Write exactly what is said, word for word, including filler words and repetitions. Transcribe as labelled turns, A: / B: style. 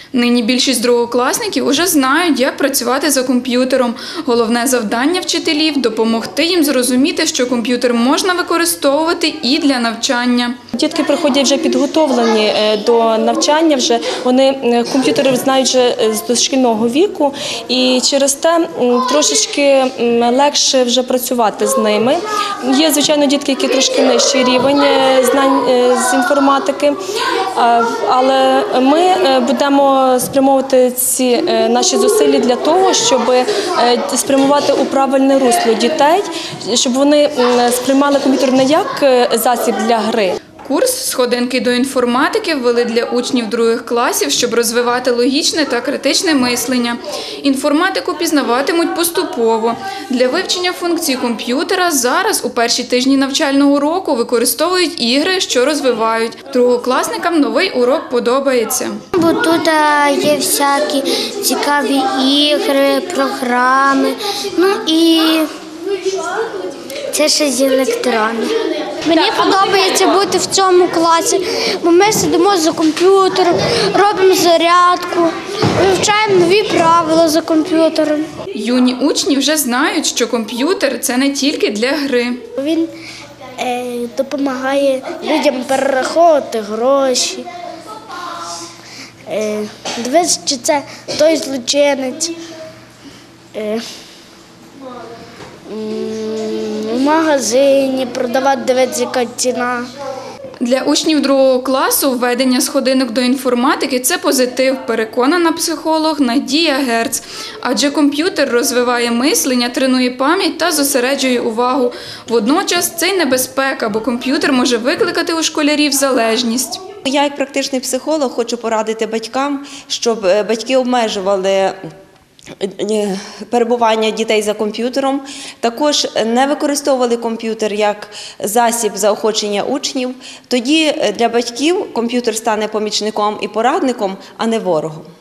A: Нині більшість другокласників уже знають, як працювати за комп'ютером. Головне завдання вчителів – допомогти їм зрозуміти, що комп'ютер можна використовувати і для навчання.
B: Дітки приходять вже підготовлені до навчання, вже вони комп'ютери знають вже з дошкільного віку, і через те трошечки легше вже працювати з ними. Є, звичайно, дітки, які трошки нижчий рівень знань з інформатики, але ми будемо спрямовувати ці наші зусилля для того, щоб спрямувати у правильне русло дітей, щоб вони сприймали комп'ютер не як засіб для гри.
A: Курс «Сходинки до інформатики» ввели для учнів других класів, щоб розвивати логічне та критичне мислення. Інформатику пізнаватимуть поступово. Для вивчення функцій комп'ютера зараз у перші тижні навчального року використовують ігри, що розвивають. Другокласникам новий урок подобається.
C: Бо тут є всякі цікаві ігри, програми, ну і це ще з електрони.
D: Мені подобається бути в цьому класі, бо ми сидимо за комп'ютером, робимо зарядку, вивчаємо нові правила за комп'ютером.
A: Юні учні вже знають, що комп'ютер – це не тільки для гри.
C: Він е, допомагає людям перераховувати гроші, е, дивитися, чи це той злочинець. Е, В магазині продавати, дивитися, яка ціна.
A: Для учнів другого класу введення сходинок до інформатики – це позитив, переконана психолог Надія Герц. Адже комп'ютер розвиває мислення, тренує пам'ять та зосереджує увагу. Водночас це й небезпека, бо комп'ютер може викликати у школярів залежність.
E: Я як практичний психолог хочу порадити батькам, щоб батьки обмежували перебування дітей за комп'ютером, також не використовували комп'ютер як засіб заохочення учнів. Тоді для батьків комп'ютер стане помічником і порадником, а не ворогом.